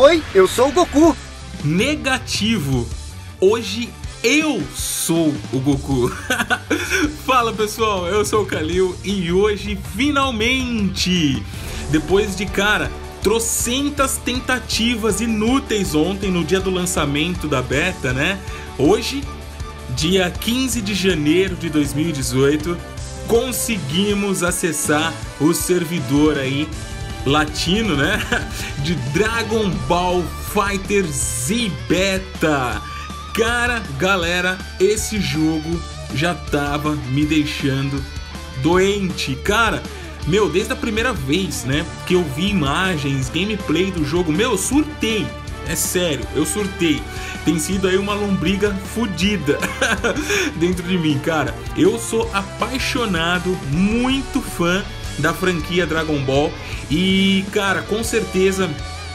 Oi, eu sou o Goku. Negativo. Hoje eu sou o Goku. Fala pessoal, eu sou o Kalil e hoje finalmente, depois de trocentas tentativas inúteis ontem no dia do lançamento da beta, né? Hoje, dia 15 de janeiro de 2018, conseguimos acessar o servidor aí latino, né? De Dragon Ball FighterZ Beta. Galera, esse jogo já tava me deixando doente, desde a primeira vez, né, que eu vi imagens, gameplay do jogo, eu surtei, é sério, eu surtei. Tem sido aí uma lombriga fodida dentro de mim, eu sou apaixonado, muito fã da franquia Dragon Ball e, com certeza,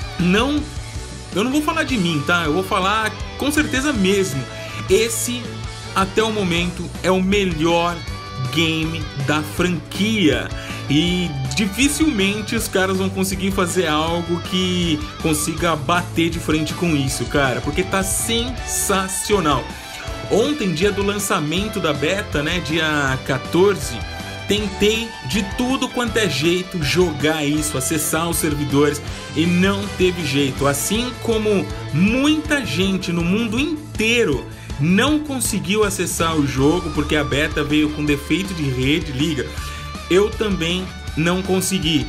eu não vou falar de mim, tá? Eu vou falar com certeza mesmo. Esse, até o momento, é o melhor game da franquia. E dificilmente os caras vão conseguir fazer algo que consiga bater de frente com isso, porque tá sensacional. Ontem, dia do lançamento da beta, né? Dia 14... tentei de tudo quanto é jeito jogar isso, acessar os servidores e não teve jeito. Assim como muita gente no mundo inteiro não conseguiu acessar o jogo porque a beta veio com defeito de rede, eu também não consegui.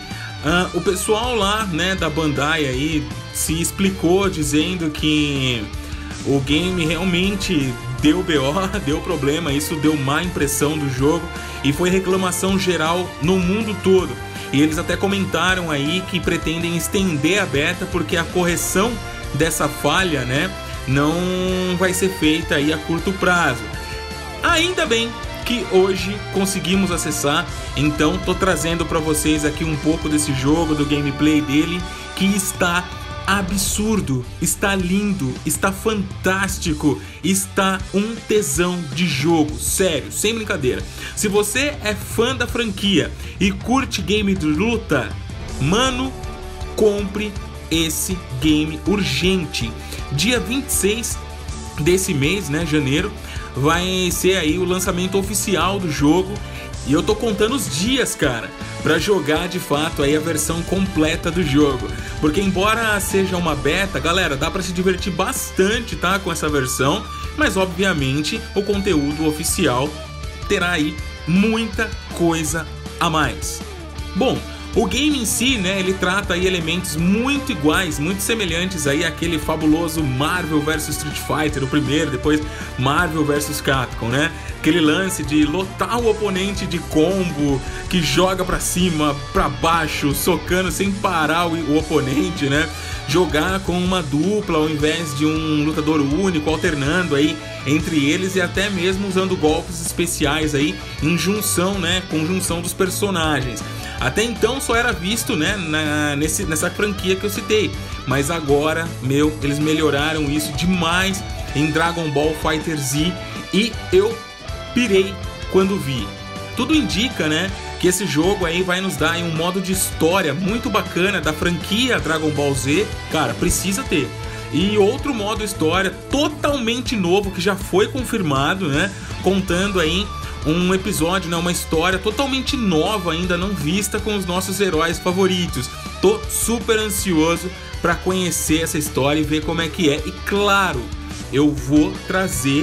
O pessoal lá, né, da Bandai aí se explicou dizendo que o game realmente deu BO, deu problema, isso deu má impressão do jogo e foi reclamação geral no mundo todo. E eles até comentaram aí que pretendem estender a beta porque a correção dessa falha, né, não vai ser feita aí a curto prazo. Ainda bem que hoje conseguimos acessar, então tô trazendo para vocês aqui um pouco desse jogo, do gameplay dele, que está absurdo, está lindo, está fantástico, está um tesão de jogo, sério, sem brincadeira. Se você é fã da franquia e curte game de luta, mano, compre esse game urgente. Dia 26 desse mês, né, janeiro, vai ser aí o lançamento oficial do jogo. E eu tô contando os dias, pra jogar de fato aí a versão completa do jogo. Porque embora seja uma beta, galera, dá pra se divertir bastante, tá, com essa versão. Mas obviamente o conteúdo oficial terá aí muita coisa a mais. Bom, o game em si, né, ele trata aí elementos muito iguais, muito semelhantes aí àquele fabuloso Marvel vs Street Fighter, o primeiro, depois Marvel vs Capcom, né? Aquele lance de lotar o oponente de combo, que joga pra cima, pra baixo, socando sem parar o oponente, né? Jogar com uma dupla ao invés de um lutador único, alternando aí entre eles e até mesmo usando golpes especiais aí em junção, né? Conjunção dos personagens. Até então só era visto, né, nessa franquia que eu citei, mas agora, eles melhoraram isso demais em Dragon Ball FighterZ e eu pirei quando vi. Tudo indica, né, que esse jogo aí vai nos dar aí um modo de história muito bacana da franquia Dragon Ball Z, precisa ter. E outro modo história totalmente novo que já foi confirmado, né, contando aí um episódio, né, uma história totalmente nova, ainda não vista com os nossos heróis favoritos. Tô super ansioso para conhecer essa história e ver como é que é. E claro, eu vou trazer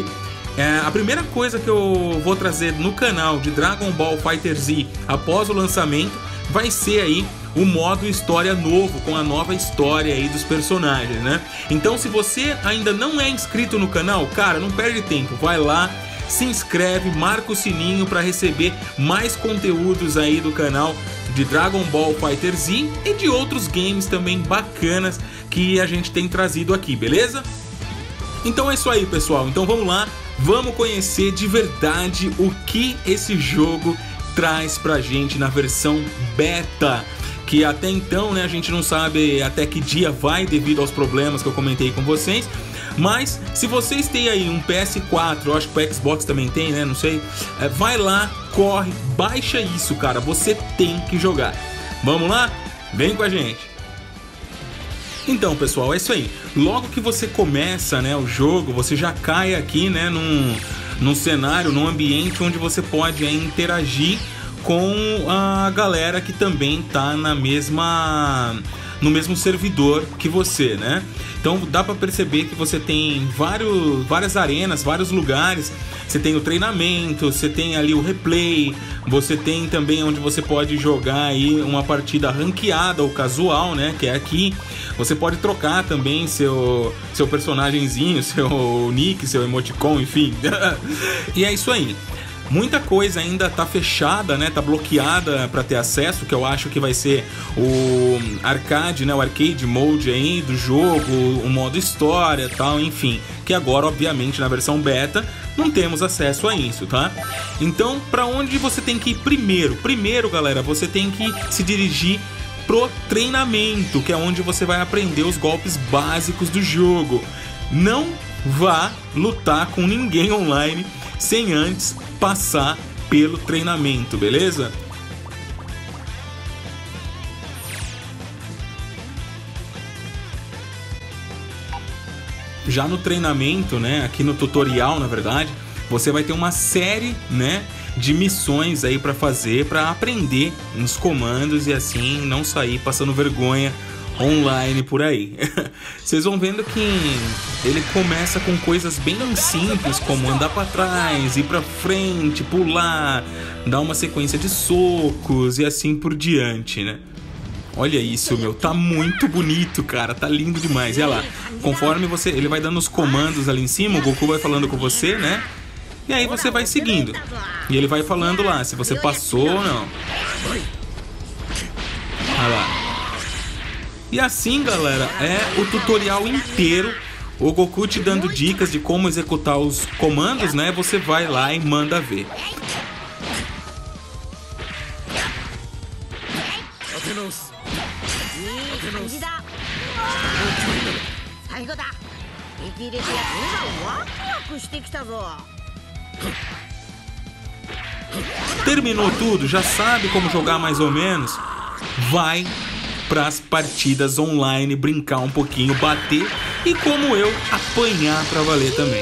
a primeira coisa que eu vou trazer no canal de Dragon Ball FighterZ após o lançamento vai ser aí o modo história novo, com a nova história aí dos personagens, né? Então se você ainda não é inscrito no canal, não perde tempo, vai lá, se inscreve, marca o sininho para receber mais conteúdos aí do canal de Dragon Ball FighterZ e de outros games também bacanas que a gente tem trazido aqui, beleza? Então é isso aí, pessoal. Então vamos lá, vamos conhecer de verdade o que esse jogo traz pra gente na versão beta, que até então, né, a gente não sabe até que dia vai devido aos problemas que eu comentei com vocês. Mas se vocês têm aí um PS4, eu acho que o Xbox também tem, né, não sei, vai lá, corre, baixa isso, você tem que jogar. Vamos lá? Vem com a gente. Então, pessoal, é isso aí. Logo que você começa, né, o jogo, você já cai aqui, né, num cenário, num ambiente onde você pode interagir com a galera que também tá no mesmo servidor que você, né? Então dá para perceber que você tem várias arenas, vários lugares. Você tem o treinamento, você tem ali o replay, você tem também onde você pode jogar aí uma partida ranqueada ou casual, né? Que é aqui. Você pode trocar também seu personagemzinho, seu nick, seu emoticon, enfim. E é isso aí. Muita coisa ainda tá fechada, né? Tá bloqueada para ter acesso, que eu acho que vai ser o arcade, né? O arcade mode aí do jogo, o modo história e tal, enfim. Que agora, obviamente, na versão beta, não temos acesso a isso, tá? Então, para onde você tem que ir primeiro? Primeiro, galera, você tem que se dirigir pro treinamento, que é onde você vai aprender os golpes básicos do jogo. Não vá lutar com ninguém online sem antes passar pelo treinamento, beleza? Já no treinamento, né, aqui no tutorial, na verdade, você vai ter uma série, né, de missões aí para fazer, para aprender uns comandos e assim não sair passando vergonha online por aí. Vocês vão vendo que ele começa com coisas bem simples, como andar para trás, ir para frente, pular, dar uma sequência de socos e assim por diante, né? Olha isso, meu, tá muito bonito, cara, tá lindo demais. E olha lá, conforme ele vai dando os comandos ali em cima, o Goku vai falando com você, né? E aí você vai seguindo. E ele vai falando lá se você passou ou não. Olha lá. E assim, galera, é o tutorial inteiro, o Goku te dando dicas de como executar os comandos, né? Você vai lá e manda ver. Terminou tudo? Já sabe como jogar mais ou menos? Vai para as partidas online, brincar um pouquinho, bater e, como eu, apanhar para valer também.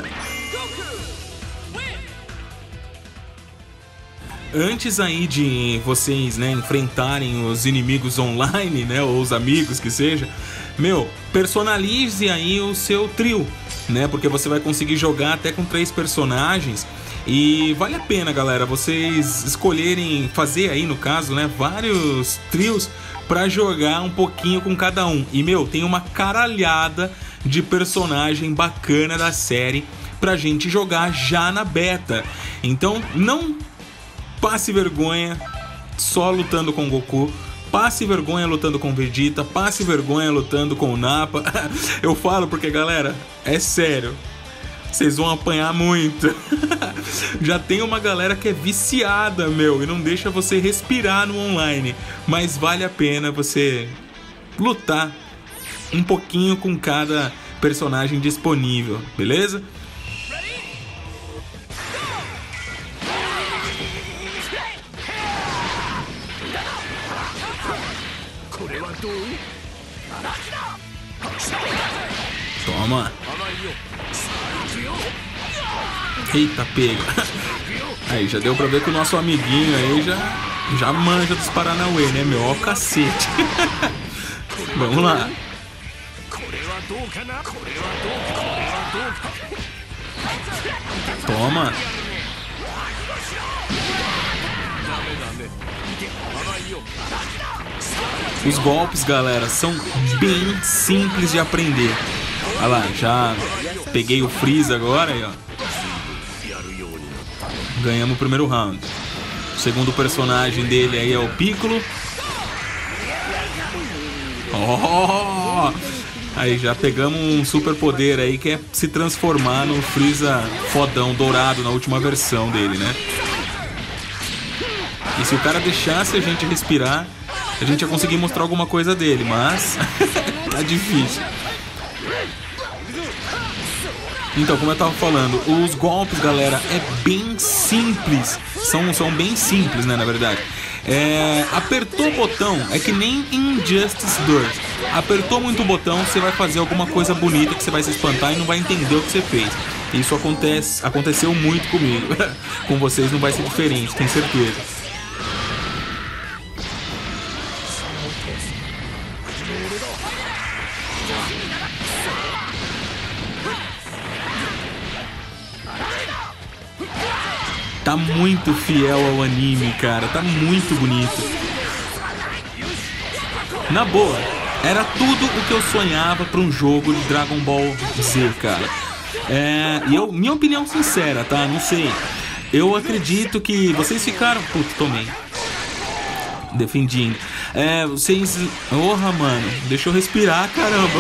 Antes aí de vocês, né, enfrentarem os inimigos online, né, ou os amigos que seja, meu, personalize aí o seu trio, né, porque você vai conseguir jogar até com 3 personagens. E vale a pena, galera, vocês escolherem fazer aí, no caso, né, vários trios pra jogar um pouquinho com cada um. E, meu, tem uma caralhada de personagem bacana da série pra gente jogar já na beta. Então, não passe vergonha só lutando com Goku. Passe vergonha lutando com Vegeta. Passe vergonha lutando com o Nappa. Eu falo porque, galera, é sério. Vocês vão apanhar muito. Já tem uma galera que é viciada, meu, e não deixa você respirar no online. Mas vale a pena você lutar um pouquinho com cada personagem disponível, beleza? Toma. Eita, pega. Aí, já deu pra ver que o nosso amiguinho aí já manja dos Paranauê, né, meu? Ó o cacete. Vamos lá. Toma. Os golpes, galera, são bem simples de aprender. Olha lá, já peguei o Freeza agora aí, ó. Ganhamos o primeiro round. O segundo personagem dele aí é o Piccolo. Oh! Aí já pegamos um super poder aí que é se transformar no Freeza fodão dourado na última versão dele, né? E se o cara deixasse a gente respirar, a gente ia conseguir mostrar alguma coisa dele, mas tá difícil. Então, como eu tava falando, os golpes, galera, é bem simples. São bem simples, né, na verdade. Apertou o botão, é que nem em Injustice 2. Apertou muito o botão, você vai fazer alguma coisa bonita que você vai se espantar e não vai entender o que você fez. Isso aconteceu muito comigo. Com vocês não vai ser diferente, tenho certeza. Tá muito fiel ao anime, cara. Tá muito bonito. Na boa, era tudo o que eu sonhava pra um jogo de Dragon Ball Z, cara. Minha opinião sincera, tá? Não sei. Eu acredito que vocês ficaram... Putz, tomei. Defendindo. Vocês... Porra, mano. Deixa eu respirar, caramba.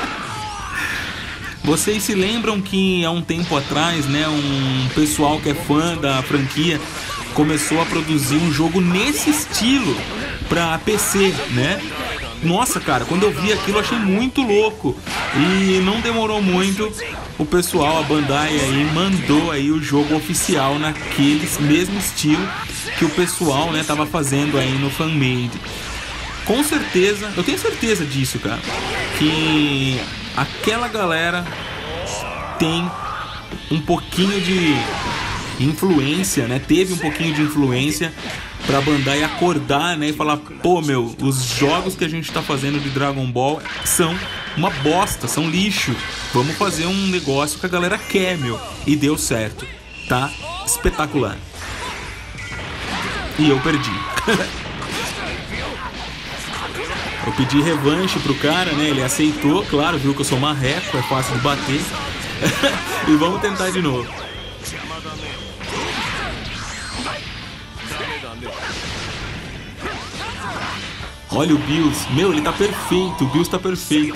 Vocês se lembram que há um tempo atrás, né, um pessoal que é fã da franquia começou a produzir um jogo nesse estilo pra PC, né? Nossa, cara, quando eu vi aquilo eu achei muito louco. E não demorou muito, o pessoal, a Bandai aí, mandou aí o jogo oficial naquele mesmo estilo que o pessoal, né, tava fazendo aí no fan-made. Com certeza, eu tenho certeza disso, cara, que aquela galera tem um pouquinho de influência, né? Teve um pouquinho de influência pra Bandai acordar, né? E falar, pô, meu, os jogos que a gente tá fazendo de Dragon Ball são uma bosta, são lixo. Vamos fazer um negócio que a galera quer, meu. E deu certo, tá? Espetacular. E eu perdi. Eu pedi revanche pro cara, né? Ele aceitou, claro, viu que eu sou marreco, é fácil de bater. E vamos tentar de novo. Olha o Bills. Meu, ele tá perfeito. O Bills tá perfeito.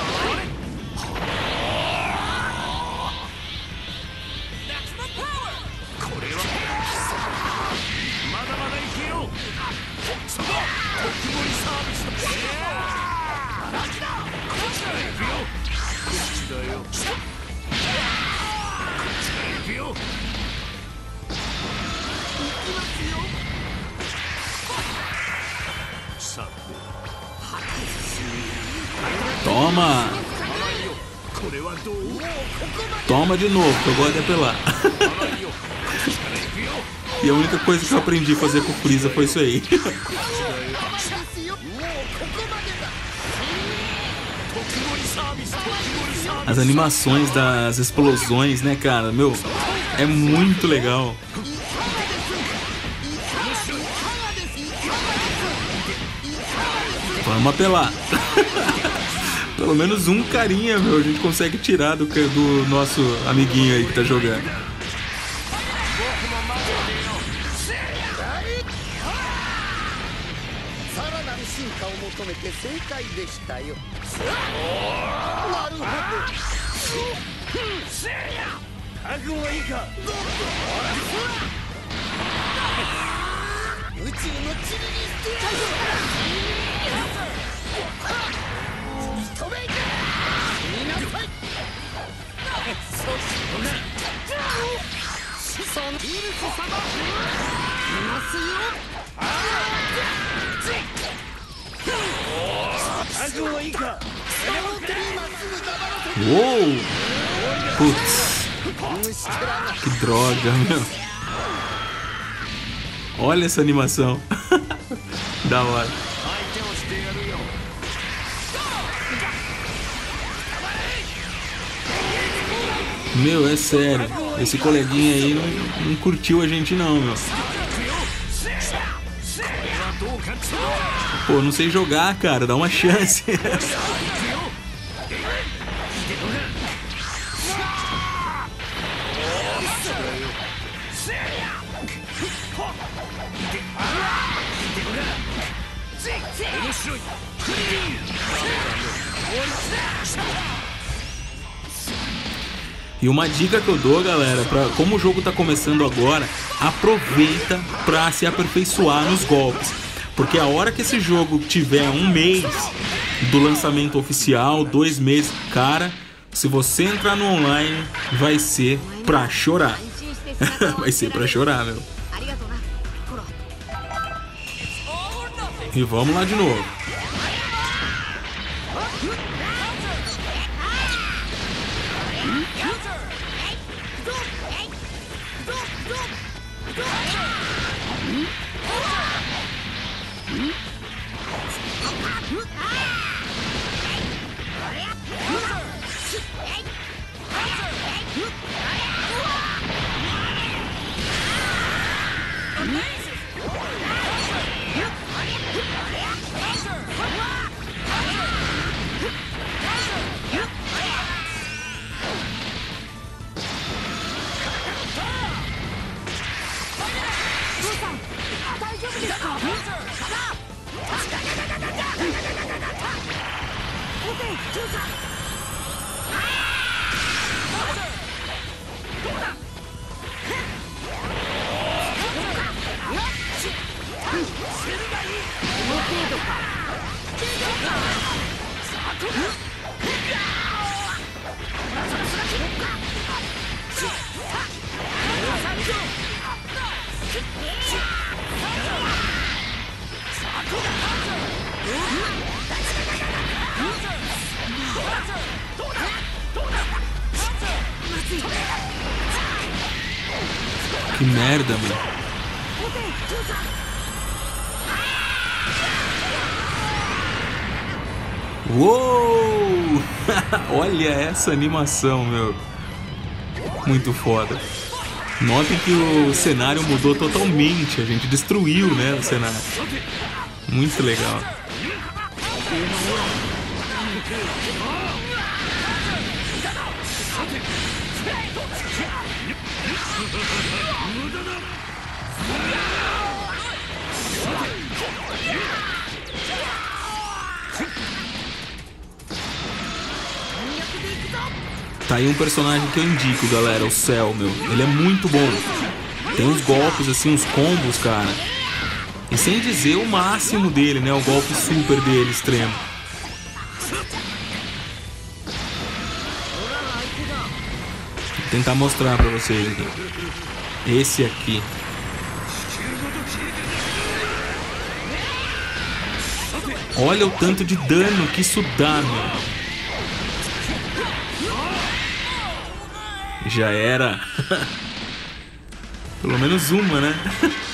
Toma! Toma de novo, que eu gosto de apelar. E a única coisa que eu aprendi a fazer com o Freeza foi isso aí. As animações das explosões, né, cara? Meu, é muito legal. Vamos apelar. Pelo menos um carinha, meu, a gente consegue tirar do nosso amiguinho aí que tá jogando. Uou! Putz! Que droga, meu! Olha essa animação! Da hora! Meu, é sério, esse coleguinha aí não curtiu a gente não, meu. Pô, não sei jogar, cara, dá uma chance. E uma dica que eu dou, galera, como o jogo tá começando agora, aproveita pra se aperfeiçoar nos golpes. Porque a hora que esse jogo tiver um mês do lançamento oficial, 2 meses, cara, se você entrar no online, vai ser pra chorar. Vai ser pra chorar, meu. E vamos lá de novo. Que merda, mano. Uou! Olha essa animação, meu. Muito foda. Notem que o cenário mudou totalmente. A gente destruiu, né, o cenário. Muito legal. Tá aí um personagem que eu indico, galera, o Cell, meu. Ele é muito bom. Tem uns golpes, assim, uns combos, cara. E sem dizer o máximo dele, né? O golpe super dele, extremo. Vou tentar mostrar pra vocês aqui. Esse aqui. Olha o tanto de dano que isso dá, meu. Já era. Pelo menos uma, né?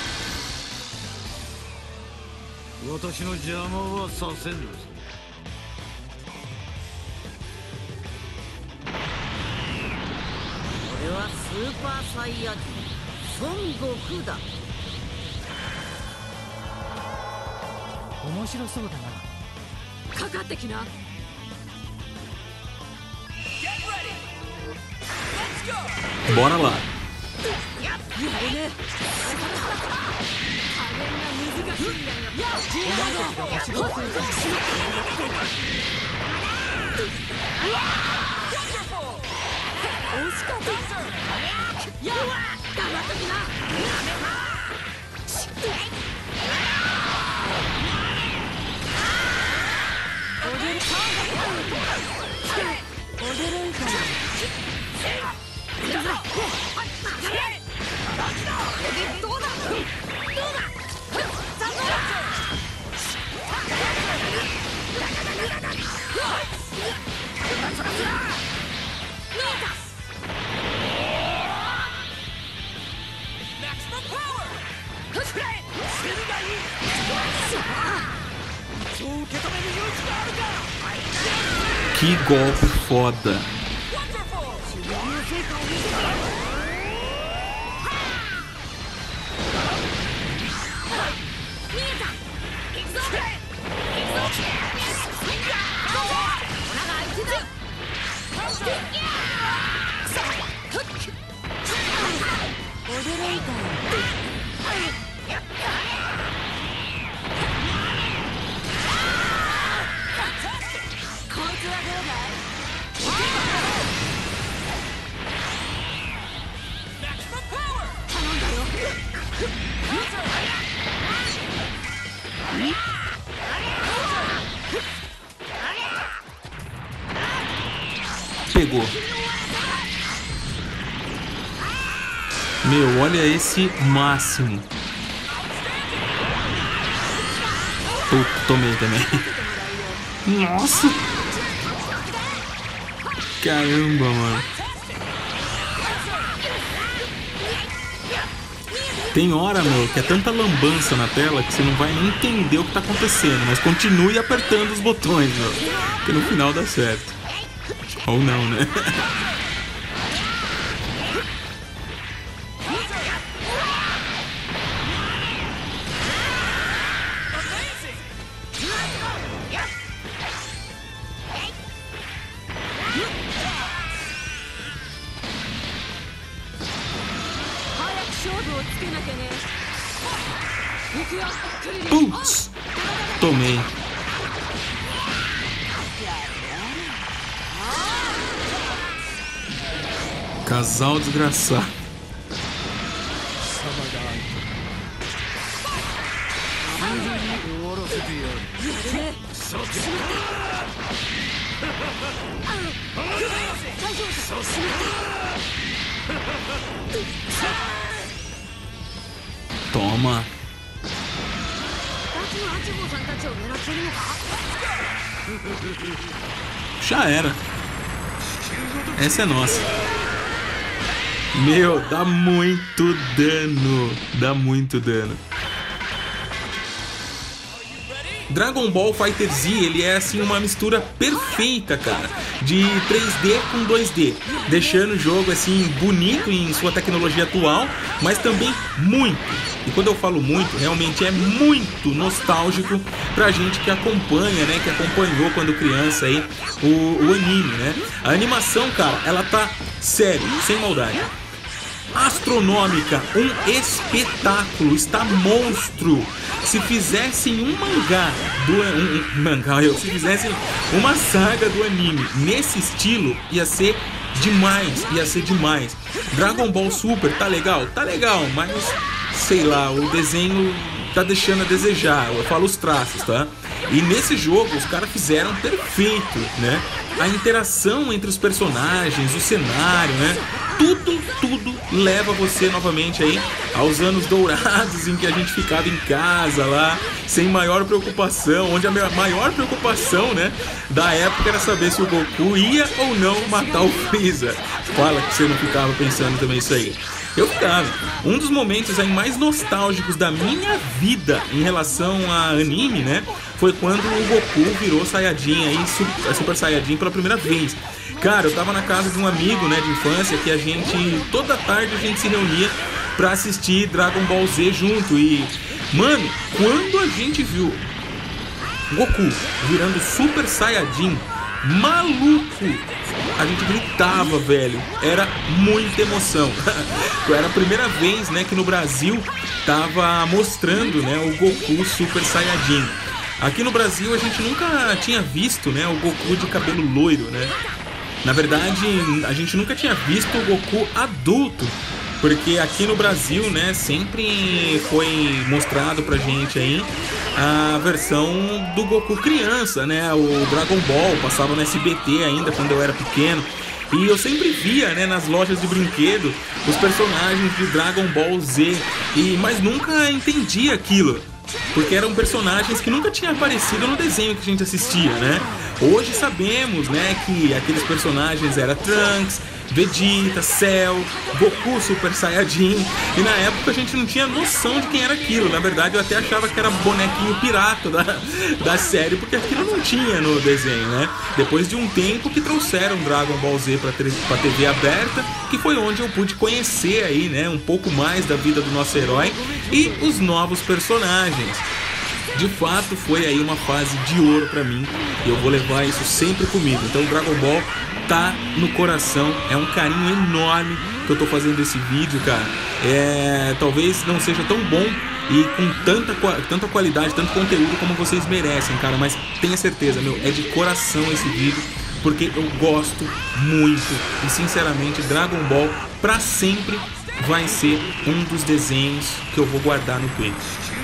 Bora lá. Que golpe foda. Pegou. Meu, olha esse máximo. Puta, tomei também. Nossa! Caramba, mano. Tem hora, meu, que é tanta lambança na tela que você não vai nem entender o que tá acontecendo. Mas continue apertando os botões, meu. Que no final dá certo. Ou não, né? Putz! Tomei. Casal desgraçado. Toma. Já era. Essa é nossa. Meu, dá muito dano. Dá muito dano. Dragon Ball FighterZ, ele é assim uma mistura perfeita, cara, de 3D com 2D, deixando o jogo assim bonito em sua tecnologia atual, mas também muito. E quando eu falo muito, realmente é muito nostálgico pra gente que acompanha, né, que acompanhou quando criança aí o anime, né? A animação, cara, ela tá sério, sem maldade. Astronômica, um espetáculo, está monstro. Se fizessem um mangá, se fizessem uma saga do anime nesse estilo, ia ser demais. Dragon Ball Super, tá legal, mas sei lá, o desenho tá deixando a desejar, eu falo os traços, tá? E nesse jogo os caras fizeram perfeito, né? A interação entre os personagens, o cenário, né? Tudo leva você novamente aí aos anos dourados em que a gente ficava em casa lá, sem maior preocupação, onde a maior preocupação, né, da época era saber se o Goku ia ou não matar o Freeza. Fala que você não ficava pensando também isso aí. Eu ficava. Um dos momentos aí mais nostálgicos da minha vida em relação a anime, né, foi quando o Goku virou Saiyajin aí, Super Saiyajin pela primeira vez. Cara, eu tava na casa de um amigo, né, de infância, que a gente, toda tarde a gente se reunia pra assistir Dragon Ball Z junto. E, mano, quando a gente viu Goku virando Super Saiyajin, maluco, a gente gritava, velho. Era muita emoção. Era a primeira vez, né, que no Brasil tava mostrando, né, o Goku Super Saiyajin. Aqui no Brasil a gente nunca tinha visto, né, o Goku de cabelo loiro, né? Na verdade, a gente nunca tinha visto o Goku adulto, porque aqui no Brasil, né, sempre foi mostrado pra gente aí a versão do Goku criança, né, o Dragon Ball, passava no SBT ainda quando eu era pequeno, e eu sempre via, né, nas lojas de brinquedo os personagens de Dragon Ball Z, mas nunca entendia aquilo. Porque eram personagens que nunca tinham aparecido no desenho que a gente assistia, né? Hoje sabemos, né, que aqueles personagens eram Trunks, Vegeta, Cell, Goku Super Saiyajin. E na época a gente não tinha noção de quem era aquilo. Na verdade eu até achava que era bonequinho pirata da série, porque aquilo não tinha no desenho, né? Depois de um tempo que trouxeram Dragon Ball Z pra TV aberta, que foi onde eu pude conhecer aí, né, um pouco mais da vida do nosso herói e os novos personagens. De fato foi aí uma fase de ouro pra mim, e eu vou levar isso sempre comigo. Então o Dragon Ball tá no coração, é um carinho enorme que eu tô fazendo esse vídeo, cara. Talvez não seja tão bom e com tanta qualidade, tanto conteúdo como vocês merecem, cara, mas tenha certeza, meu, é de coração esse vídeo, porque eu gosto muito e sinceramente Dragon Ball pra sempre vai ser um dos desenhos que eu vou guardar no peito.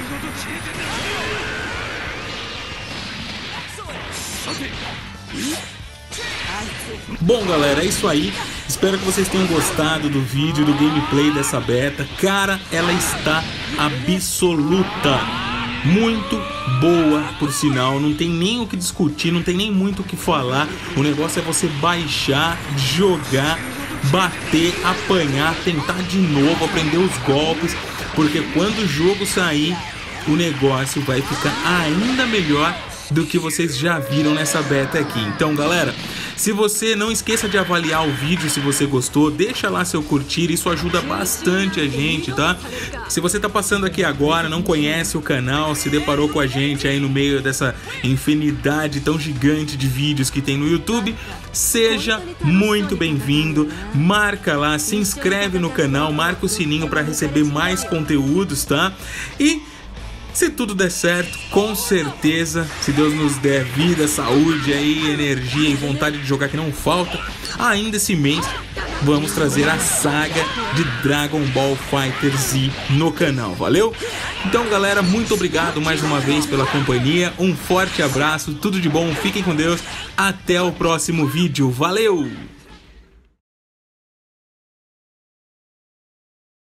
Bom, galera, é isso aí. Espero que vocês tenham gostado do vídeo, do gameplay dessa beta. Cara, ela está absoluta. muito boa, por sinal. Não tem nem o que discutir, não tem nem muito o que falar. O negócio é você baixar, jogar, bater, apanhar, tentar de novo, aprender os golpes, porque quando o jogo sair, o negócio vai ficar ainda melhor do que vocês já viram nessa beta aqui. Então, galera, se você não esqueça de avaliar o vídeo se você gostou, deixa lá seu curtir, isso ajuda bastante a gente, tá? Se você tá passando aqui agora, não conhece o canal, se deparou com a gente aí no meio dessa infinidade tão gigante de vídeos que tem no YouTube, seja muito bem-vindo, marca lá, se inscreve no canal, marca o sininho para receber mais conteúdos, tá? E se tudo der certo, com certeza, se Deus nos der vida, saúde, aí, energia e vontade de jogar que não falta, ainda esse mês vamos trazer a saga de Dragon Ball FighterZ no canal, valeu? Então, galera, muito obrigado mais uma vez pela companhia, um forte abraço, tudo de bom, fiquem com Deus, até o próximo vídeo, valeu!